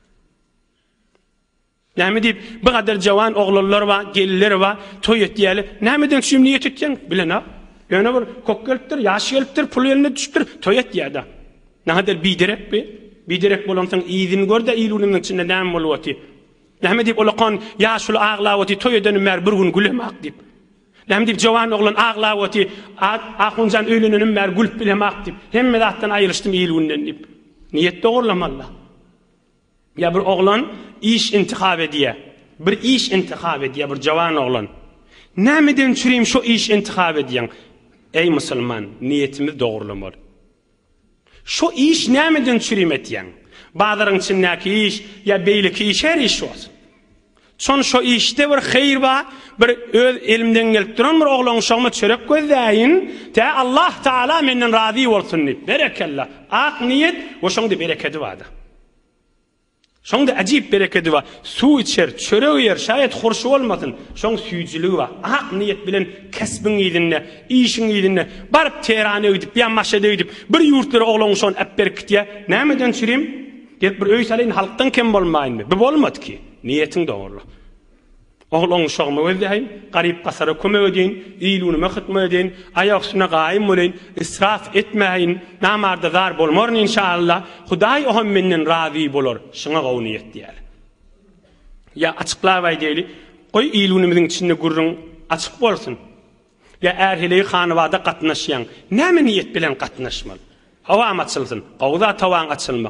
Näme deyip, bu kadar jawan oğlanlar var, gelirler var, toy et diyeli, näme den şüm niyet etken, bilen ha? Yani bir kok geliptir, yaş geliptir, pul eline düştür, toy et diyada. Ne kadar biderek be? Biderek bolansan iyidin gör de iyilunun içinde näme bolwati. Näme deyip olakan yaşul ağlawati toy eden mer bir gün gülemak deyip. Näme deyip jawan oğlan ağlawati ahunjan öylünün mer gülüp bilemak deyip. Hemme zattan ayrıştım iyilundan deyip. Niyet doğrulamalı. Ya bir oğlan iş intikab ediyor. Bir iş intikab ediyor bir jawan oğlan. Nämeden çürüyüm şu iş intikab ediyen? Ey Müslüman, niyetimiz doğrulamalı. Şu iş nämeden çürüyüm etiyen? Bazıların içindeki iş ya beyliki iş her iş olsun. Son şu işte bir hayır var, bir öz elimden gelip duran bir oğlan şoğma çörek gözleyin, te Allah Teala menden razı olsun deyip. Berekallah. Ak niyet, o şoğda bereketi vardı. Şoğda acayip bereketi var. Su içer, çörek yer, şayet horşu olmasın. Şoğun suyuculuğu var. Ak niyet bilen kesbin iyidinle, işin iyidinle, barıp teherane ödip, yan maşada ödip, bir yurtları oğlan şoğun epberkit ya. Nämeden çürüyüm? Gelip bir öy salayın halktan kim bolmayın mı? Bu olmadı ki. Niyetin doğru. Oğlan şoğma öldeyim, garip kasara köme ödeyin, iyilunuma hıtma ödeyin, ayaksına gayim olayın, israf etmeyin, namarda zar bolmorun inşallah, Huday oham menden razı bolor, şuna gav niyet diyelim. Ya açıklavay deyli, koy iyilunumuzun içinde gurrun açık bolsun. Ya erhileyi hanıvada katnaşyan, näme niyet bilen katnaşmalı? Havam açılsın, qawda tavan açılmak.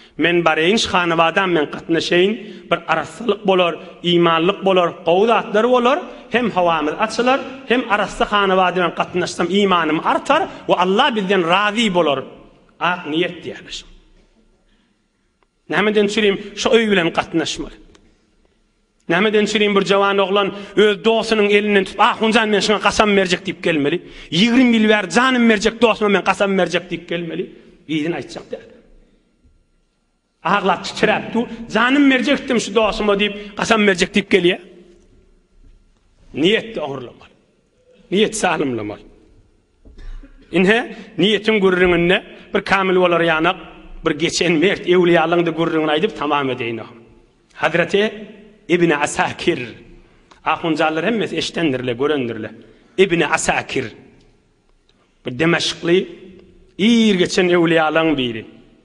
Men barayınç hanabadan men gatnaşayn, bir araslyk bolar, imanlyk bolar, gowdatlar bolar, hem hawamyz açylar, hem arasly hanabadan gatnaşsam imanym artar we Allah bizden razy bolar. Ak niyet diýerler. Nämeden çyryň şu öý bilen gatnaşmaly. Nämeden çyryň bir jawan oglan öz dostunyň elinden tutup, "Ah, hunjan men şuna kasam berjek" diýip gelmeli. yigirmi mil ber janym berjek dostuma men kasam berjek diýip gelmeli. Ýygyny aýtjak der. Ağlap titrepdi, "Janym berjekdim şu dostuma" diýip kasam berjek diýip gelýär. Niyet ogurlamaly. Niyet salymlamaly. Inhe niyetin gurrunne bir kamil bolar ýanyk, bir geçen mert ewliýalyňdy gurrunny aýdyp tamam edeýin. Hazreti İbn Asakir. Ahunjallar hemmes eştendirle, görendirle. İbn Asakir. Bir Demeşkli ir geçen ewliýalyň biri.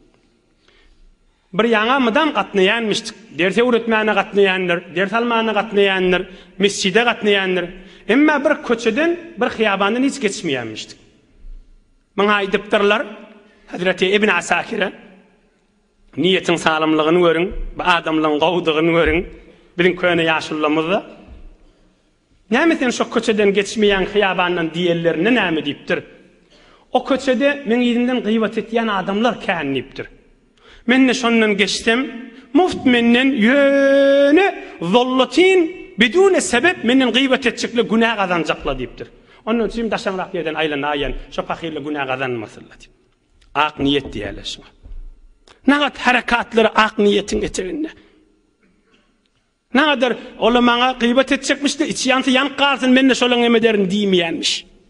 Bir ýaňa mydam gatnaýanmyşdyk. Derse öwretmäne gatnaýandyr, ders almana gatnaýandyr, mescide gatnaýandyr. Emma bir köçeden, bir hyýabandan hiç geçmeýänmişdik. Maňa aýdypdyrlar, Hazreti İbn Asakir'e, niyetin salymlygyny görüň, bu adamlaryň gowdugyny görüň, bilin köne ýaşullamyzda. Näme şo köçeden geçmeýän hyýabandan diýerlerini näme diýipdir? O köçede men ýerinden gıýbat etýän adamlar kän diýipdir. Men de şondan geçtim, muft menden ýöne zollatin bidune sebep menden gıýbat etjekle günah gazanjakla diýipdir. Onun için daşanrak yerden aýlanaýan, şo fakirle günah gazanmasynlar diýip. Ak niyet diýerler şuna. Nagat harakatlary ak niyetin eteginde. Nagadar olamaňa gıýbat etjekmişdi, içi ýansy ýanyp galsyn, men de şolaň emederin diýmeýänmiş.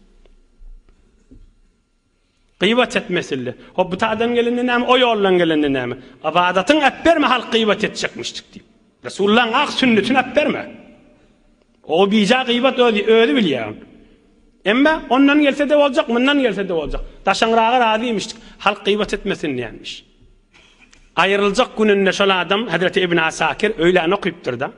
Gıýbat etmesille. O bu tadan gelende näme, o ýollan gelende näme? Abadatyň äpberme halk gıýbat etjekmişdik diýip. Resulullah'ın ak sünnetini äpberme. O bija gıýbat özi özi bilýär. Emma ondan gelse de boljak, mundan gelse de boljak. Daşanraga razymışdyk. Halk gıýbat etmesin diýenmiş. Ayrıljak gününde şol adam Hazreti İbn Asakir öýlen okypdyr da.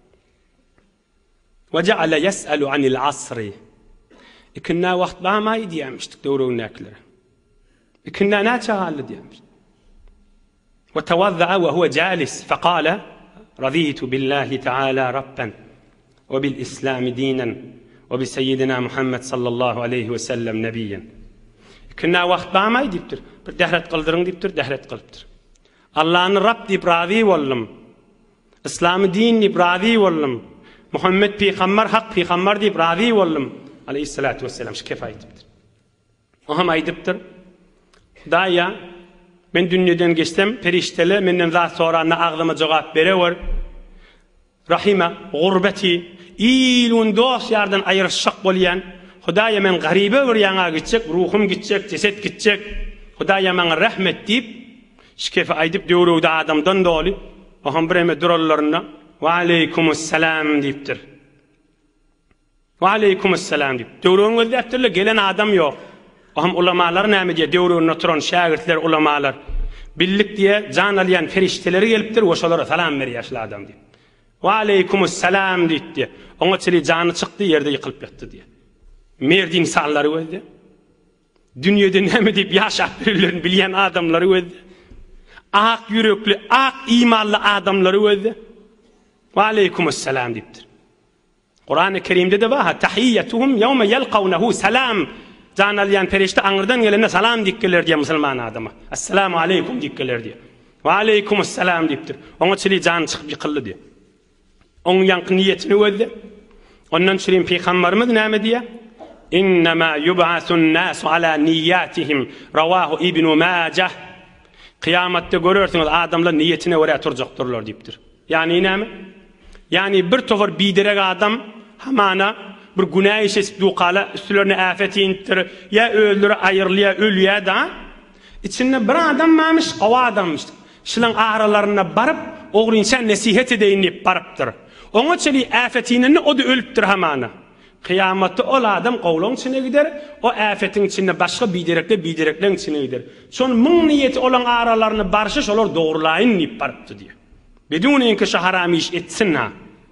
Ve ja'ala yes'alu anil asri. Ikinna wagt bamaý diýenmişdik döwrüňdäkiler. Ikinna näçe hally diýenmiş. Ve tawadda'a ve huwa jalis faqala raditu billahi ta'ala rabban ve bil islam dinan ve bi seyyidina Muhammed sallallahu aleyhi ve sellem nebiyyen. Ikinna wagt bamaý diýipdir. Bir dehret kıldyryň diýipdir, dehret kılıpdyr. Allah'ın Rabb diýip razy boldum. İslamy din diýip razy boldum. Muhammed peýgamber hak peýgamber diýip razy boldum. Aleyhissalatu vesselam şu kefa aýdypdyr. O hem aýdypdyr. Daýa men dünýeden geçsem, perişteler menden zat sorana agzyma jogap berewer. Rahima gurbeti ilun dost ýardan aýryşak bolýan. Hudaýa men garibe bir ýaňa gitjek, ruhum gitjek, ceset gitjek. Hudaýa maňa rahmet diýip şikefe aýdyp döwrüde adamdan doly. O hem bireme durallarına "Wa aleykumussalam" diýipdir. "Wa aleykumussalam" diýip. Döwrüň özde gelen adam ýok. O hem ulamalar näme diýe döwrüne oturan şagirtler ulamalar. Billik diye can alyan ferişteleri gelipdir, oşalara salam berýär adam diýip. "Wa aleykumussalam" diýdi. Oňa çeli jany çykdy, ýerde ýykylyp ýatdy diýe. Merdi insanlary özde. Dünýede näme diýip ýaşap birileriň bilýän adamlary özde. Ak yürekli, ak imanlı adamları özde. Wa aleykumussalam diýipdir. Kur'an-ı Kerim'de de var. Tahiyyetuhum yevme yelqavnehu salam. Can alyan perişte aňyrdan gelende salam diýipler diýe musulman adama. Assalamu aleykum diýipler diýe. Wa aleykumussalam diýipdir. Oňa çeli jan çykyp ýykyldy diýe. Oň ýanky niýetini özde. Ondan şeýle peýgamberimiz näme diýe? İnnemâ yub'asun nâsu alâ niyyatihim. Rawahu İbn Majah. Kıyamatda görürsünüz adamlar niyetine göre turjakdyrlar diýipdir. Yani näme? Yani bir tovar biderek adam hamana bir günah işesip duqala üstlerine afet intir ya öldür ayrılya ölüye da içinde bir adam mamış ava adammış. Şilan aralarına barıp oğrunça nasihat edeyin diýip barıpdyr. Oňa çeli afetini o da ölüpdir hamana. Kıyamatda ol adam qowlaň içine gider, o afetin içinde başga biderekle biderekleň içine gider. Şon müň niyeti olan aralarını barşy şolar dogrulayın diýip barıpdy diýe. Beduni ki şu haram iş etsin ha.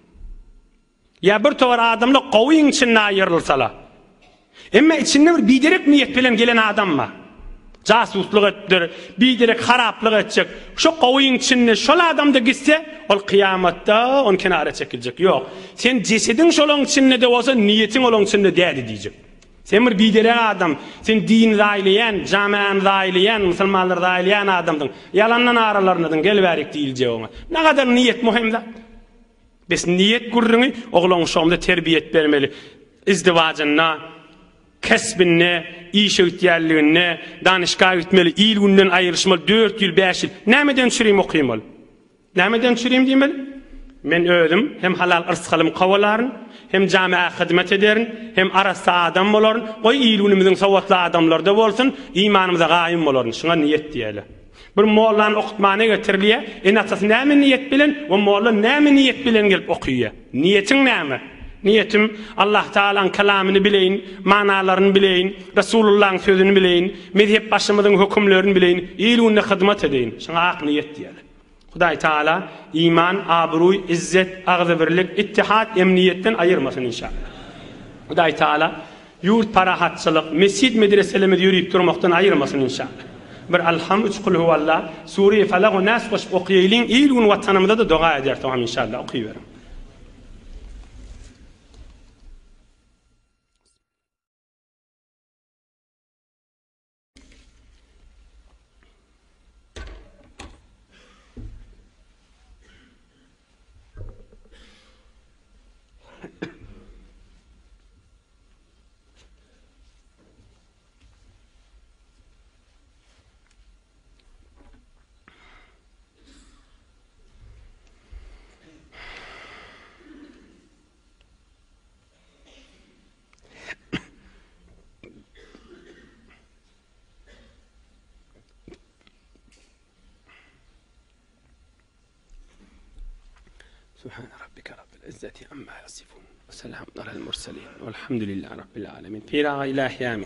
Ya bir tovar adamla qowyň içinde aýrylsalar. Emma içinde bir biderek niyet bilen gelen adam mı? Jasusluk etdir, bir direk haraplyk etjek. Şu gowyň içinde şol adamda gitse, ol kıyamatda on kenara çekiljek. Yok. Sen cesedin şolun içinde de bolsa niyetin olun içinde dädi diýjek. Sen bir bidere adam, sen din zaylayan, jamaat zaylayan, musulmanlar zaylayan adamdyň. Yalandan aralaryndan gelbärik diýiljek oňa. Ne kadar niyet muhim zat. Biz niyet gurruny oglaň şomda terbiyet bermeli. İzdivajyna, kesbinne, iş öýtýärligine, danışgaha gitmeli, ilgünden aýryşmaly dört ýyl, beş ýyl. Nämeden çürüm okuymaly? Nämeden çürüm diýmeli? Men özüm hem halal ırsgalym kawalaryn, hem jamiä hyzmat ederin, hem arasy adam bolaryn, oý ilgünimiziň sowatly adamlarda bolsun, imanymyza gaýym bolaryn. Şuňa niyet diýeli. Bir mollany okutmany getirilýär, en asasy näme niyet bilen, we molla näme niyet bilen gelip okuýar. Niyetiň näme? Niyetim Allah Taala'nın kelamını bileyin, manalaryny bileyin, Resulullah'ın sözünü bileyin, mezhep başymyzyň hökümlerini bileyin, ilgünde hyzmat edeyin. Şuňa ak niyet diýeli. Hudaý Taala iman, abruy, izzet, agzybirlik, ittihat, emniyetten ayırmasın inşallah. Hudaý Taala yurt parahatçylyk, mescid medreselerimizi ýürüp durmakdan ayırmasın inşallah. Bir alham üç kul huvallah, Suriye Falaq we Nas goşup okuýaýlyň, ilgün watanymyzda da dua eder tamam inşallah okuýberim. Subhan rabbika rabbil izzati amma yasifun ve selamun alel murselin velhamdülillahi rabbil alamin. Piraga ilahi amin.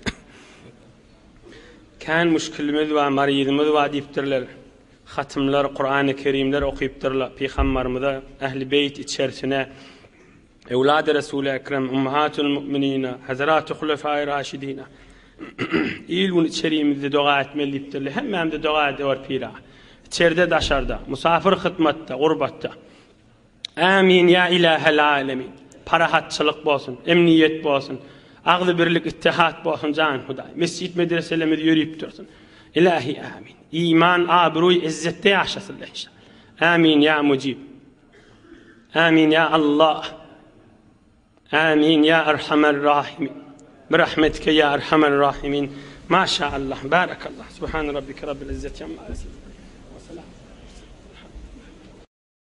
Kan müşkilimiz we maryzymyz we diýipdirler. Hatymlar, Qur'an-ı Kerimler okuyupdyrlar. Peygamberimize, ehli beyt içerisine evlad-ı Resul-i Ekrem, ummahatul mu'minina, hazrat-ı hulefai raşidina. İlgun içeriğimizde dua etmeli diýipdirler. Hemmemde dua ediyor piraga. İçeride daşarda, musafir hyzmatda, gurbatda. Amin ya ilahel alemin. Parahatçılık bolsun, emniyet bolsun, agzy birlik, ittihat bolsun jan Hudaý. Mescid medreselerimiz ýürüp dursun. İlahi amin. İman, abruy, izzetde ýaşasynlar inşallah. Amin ya mujib. Amin ya Allah. Amin ya erhamer rahimin. Birahmetike ya erhamer rahimin. Maşaallah, barakallah. Subhan rabbike rabbil izzeti amma yasifun.